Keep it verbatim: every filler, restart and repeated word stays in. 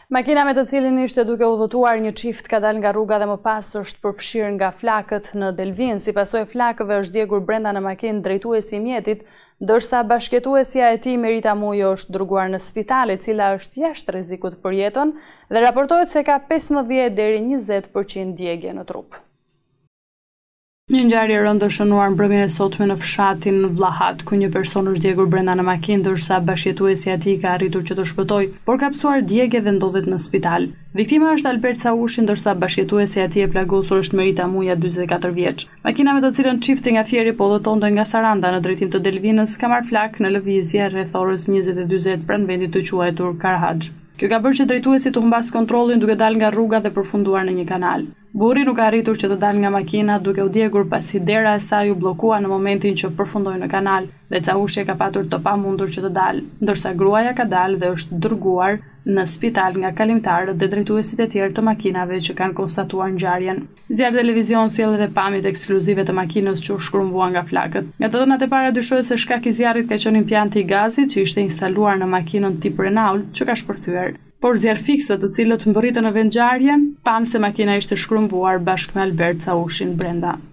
Makina me të cilin ishte duke udhëtuar një çift ka dalë nga rruga dhe më pas është përfshirë nga flakët në Delvin. Si pasojë e flakëve është djegur brenda në makinë drejtuesi i mjetit, ndërsa bashkëjetuesja e tij Merita Mujo është dërguar në spital, e cila është jashtë rrezikut për jetën dhe raportohet se ka pesëmbëdhjetë deri njëzet përqind djegje në trup. Një ngjarje e rëndë është shënuar mbrëmjen e sotme në fshatin Vllahat, ku një person është djegur brenda në makinë, ndërsa bashkëjetuesja e tij ka arritur që të shpëtojë, por ka pësuar djegje dhe ndodhet në spital. Viktima është Albert Saushi, ndërsa bashkëjetuesja e tij e plagosur është Merita Muja, dyzet e katër vjeç. Makina me të cilën çifti nga Fieri po udhëtonte nga Saranda në drejtim të Delvinës ka marrë flak në lëvizje rreth orës njëzet e dyzet pranë vendit të quajtur Karahaxh. Kjo ka bërë që drejtuesi të humbas kontrollin duke dalë nga rruga dhe përfunduar në një kanal. Burri nuk ka arritur që të dalë nga makina duke u djegur pasi dera e saj u bllokua në momentin që përfundoi në kanal dhe Saushi ka patur të pamundur që të dalë, ndërsa gruaja ka dalë dhe është dërguar në spital nga kalimtarët dhe drejtuesit e tjerë të makinave që kanë konstatuar ngjarjen. Zjarr televizion sjell edhe pamjet ekskluzive të makinës që u shkrumbua nga flakët. Nga të dhënat e para dyshohet se shkak i zjarrit ka qenë impianti i gazit që ishte instaluar në makinën tip Renault që ka shpërthyer. Por zjarrfikësët të cilët mbërritën në vend ngjarje, panë se makina ishte shkrumbuar bashkë me Albert Saushin brenda.